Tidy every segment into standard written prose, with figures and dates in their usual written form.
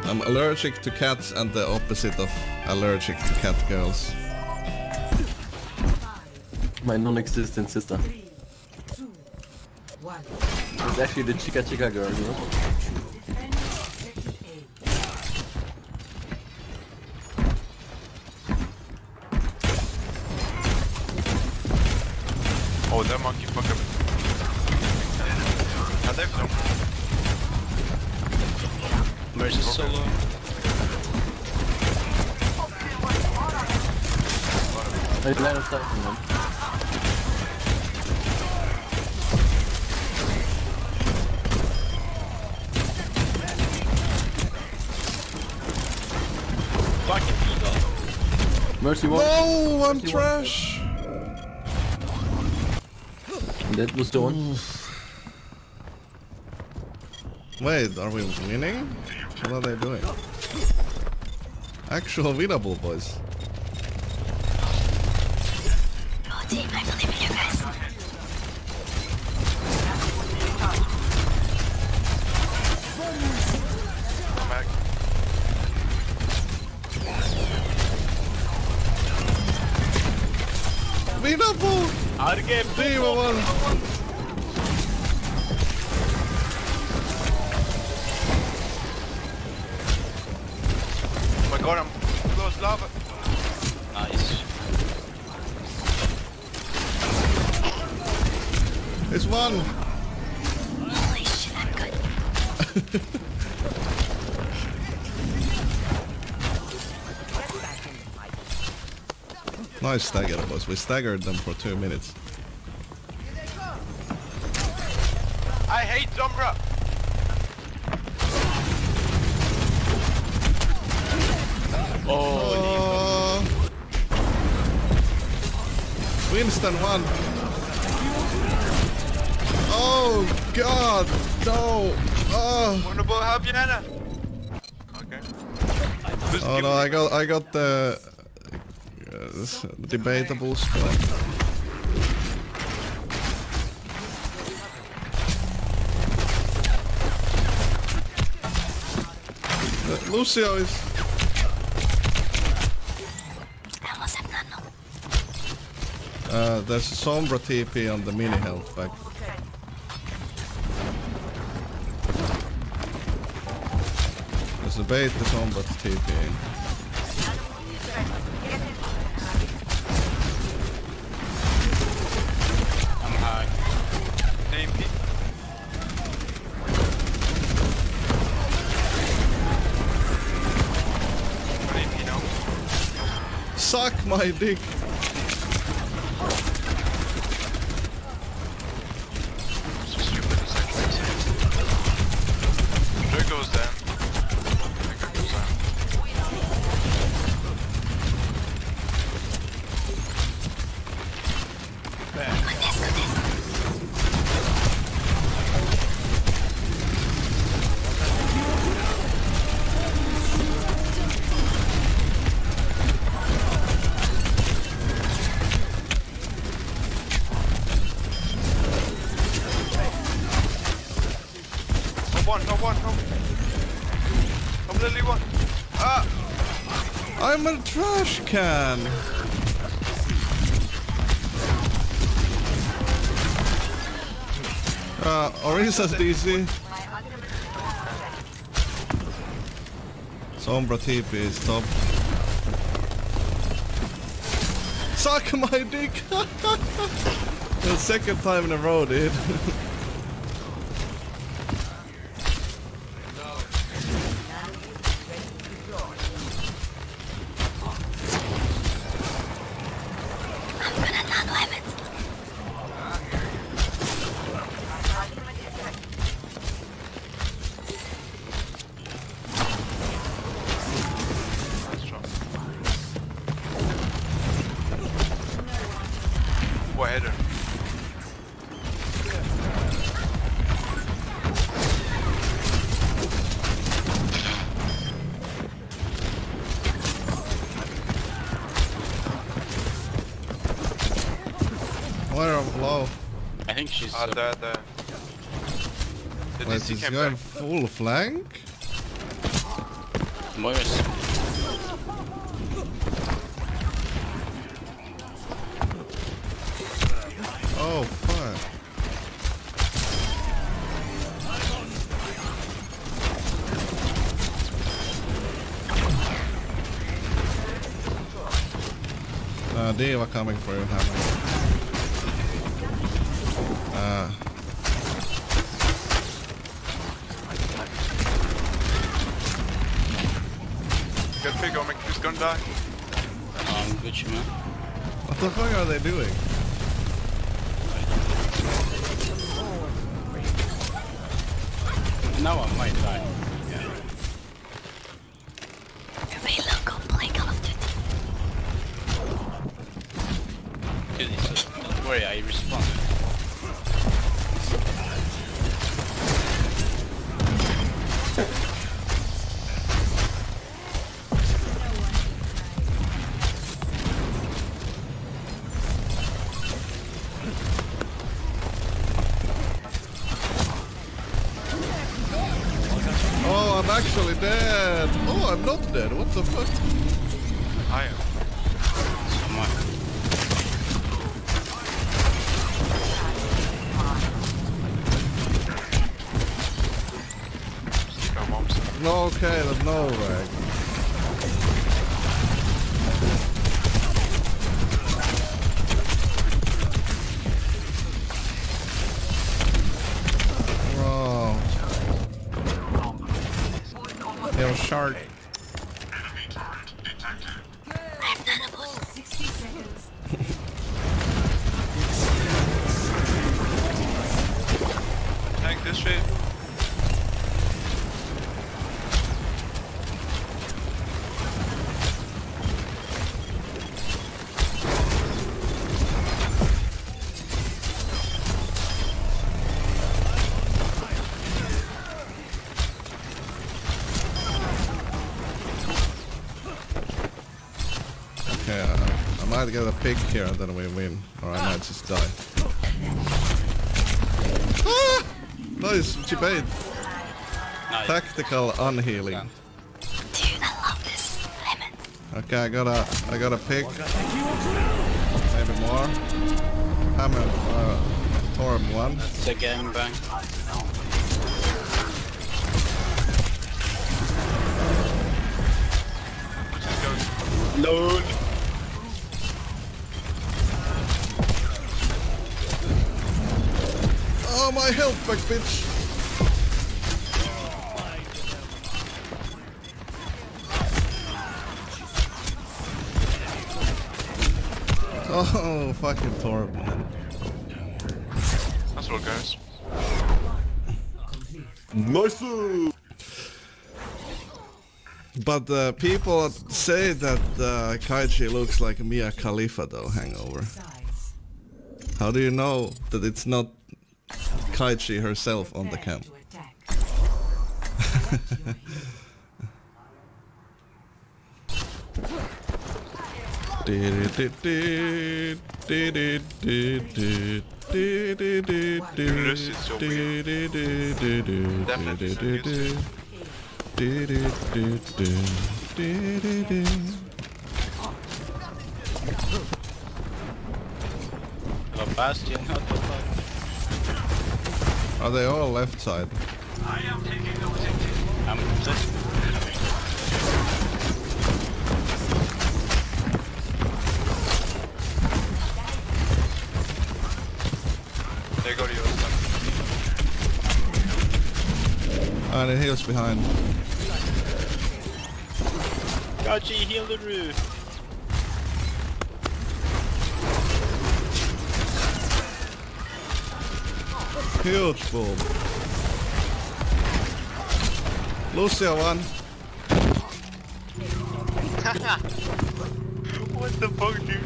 I'm allergic to cats and the opposite of allergic to cat girls. My non-existent sister. It's actually the Chica Chica girl, you know? Oh, that monkey fucker. Hade eftersom. Mercy solo. I land on sight from them. Fucking eagle. Mercy one. No, I'm trash. That was the one. Wait, are we winning? What are they doing? Actual winnable, boys. Go team, I believe in you guys. Come back. Winnable! Arge, 3-1. Oh my god, I'm close lava. Nice. It's one. Holy shit, I'm good. Nice stagger, boys. We staggered them for 2 minutes. I hate Sombra. Oh. Winston won. Oh god, no. Oh. Wonderful, help you, Nana. Okay. Oh no, I got the debatable spot. Lucio is. I almost have nano. There's a Sombra TP on the mini health pack. There's a bait the Sombra TP in. I'm high. TP. TP now. Suck my dick! So stupid this actually is. There goes Dan. There goes Dan. Goodness, goodness. No one. Completely one. Ah! I'm a trash can! Orisa's DC. Sombra TP is top. Suck my dick! The second time in a row, dude. I'm gonna nano him it. Nice job. What header? Where low? I think she's. There. The Wait, DC he's came going back. full flank? Moira's. Oh fuck. Diva coming for you, Hammer. Get big, Omic. He's gonna die. Gucci, man. What the fuck are they doing? Now I might die. Velo, go play Call of Duty. Dude, don't worry, I respond. Oh, I'm actually dead. Oh, I'm not dead. What the fuck? I am. Come on, son. No, okay, there's no way. Bro. Yo, shark. I've done a boost. 60 seconds. Tank this shit. Okay, I might get a pick here and then we win. Or I might just die. Ah! Nice, she paid. Nice. Tactical unhealing. Dude, I love this lemon. Okay, I got a pick. Maybe more. Hammer, Torm 1. It's a gangbang. LOL. Oh, my health back, bitch! Oh, fucking Torb, man. That's what, guys. Nice! But people say that Kaichi looks like Mia Khalifa though, Hangover. How do you know that it's not Kaichi herself on the cam? A bastion, what the fuck? Are they all left side? I'm just... There go to your side. And it heals behind. Gachi, heal the roof. Huge boom. Lucia 1. What the fuck, dude?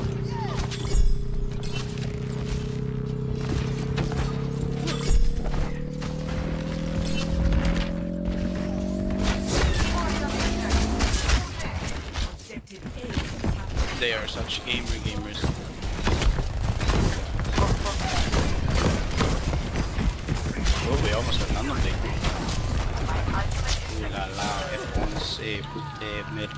They are such gamers. Oh, we almost got none of them. Ooh la la, F1 6. putte, mid,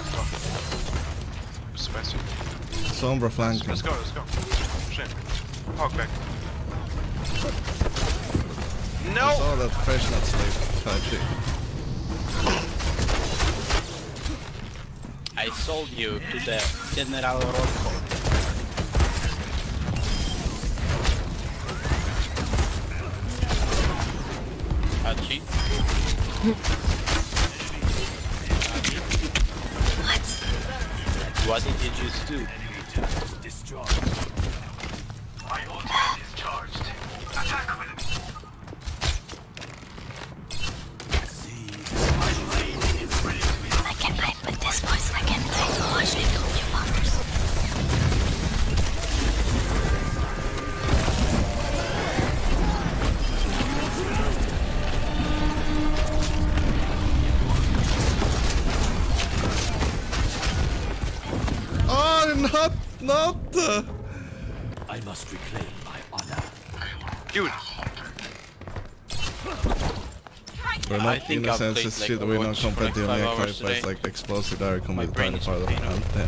Spicy. Sombra flanking. Let's go. Shit. Hog back. I No! saw that fresh nut sleep. Kaichi. I sold you to the General Rocco. Hachi? What did you just do? I can hide with this voice. I can hide to watch little newcomers. Oh, not. I must reclaim my honor. Dude, We're I not think I've innocent played, as like, shit. We're not Overwatch for, like, competitive 5 near hours fights today. like explosive direct My combat brain tiny is part of in pain now. yeah.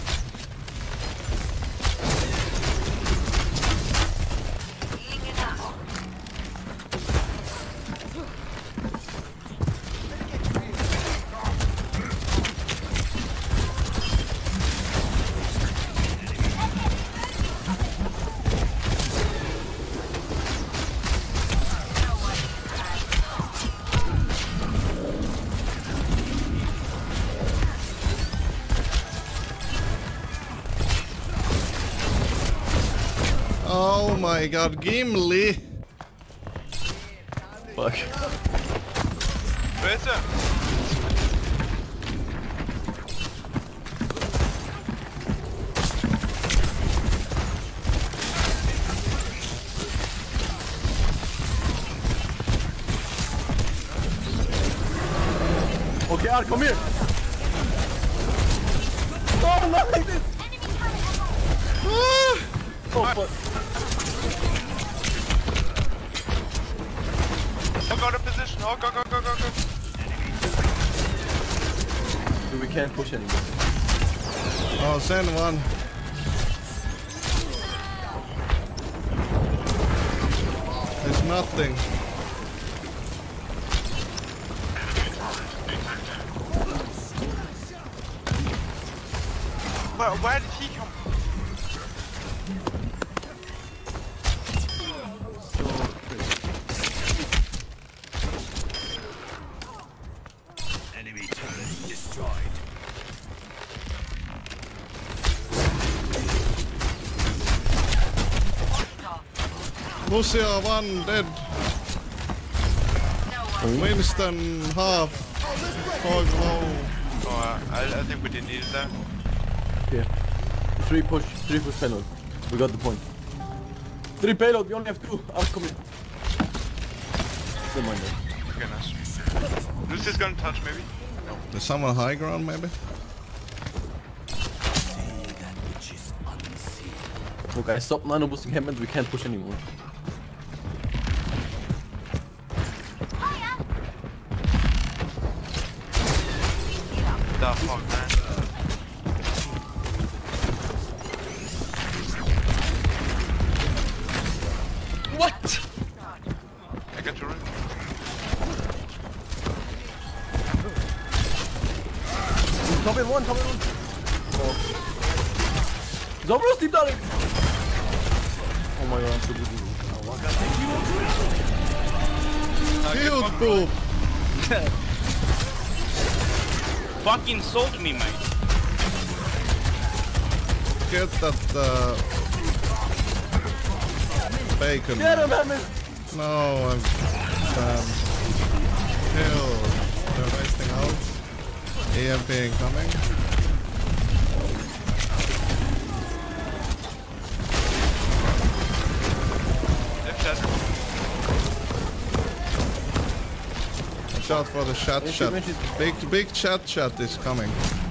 Oh my god, Gimli! Fuck. better. Okay, Al, come here! Oh, not like this! Ah! Oh, fuck. Hog out of position. Hog. Dude, we can't push anymore. Oh, send one. There's nothing. Where did he come? Enemy turret destroyed. Lucio, one dead. Winston, half. Hog low. Oh, I think we didn't need it there. Yeah. 3 push payload. We got the point. 3 payload, we only have 2. I'll come in. Never mind that. Okay, nice. Lucy's gonna touch maybe. There's someone high ground maybe? That which is unseen. Okay, stop nano boosting him and we can't push anymore. The fuck, man. What? I got your ring. Top in one. Oh. Zombies, deep darling! Oh my god, I'm so busy. Field poop! Fucking sold me, mate. Get that bacon. Get him, Hammond! No, I'm kill. They're wasting out. EMP incoming. Left shot. Shot for the shot. Big chat is coming.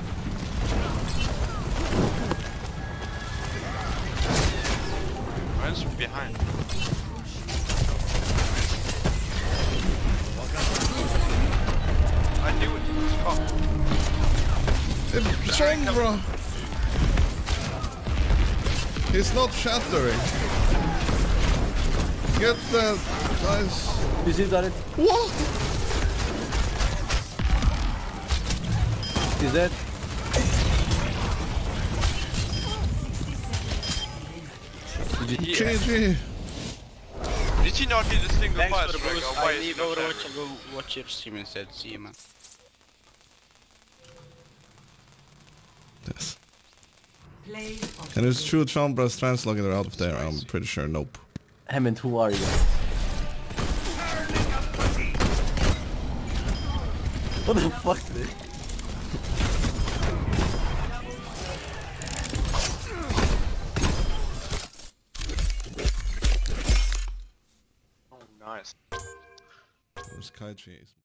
Mine's behind. I knew it. Oh. Sombra! He's not shattering. Get that, guys. You see that? What? He's dead. GG. Did he not hit a single Thanks fire for the strike? boost. Or why I is he leave not Overwatch shattering? and go watch your stream instead. See you, man. Yes. Play of Can you shoot Sombra's translator out of there? I'm pretty sure nope. Hammond, who are you? What the fuck, dude? Oh, nice. Where's Kaichi?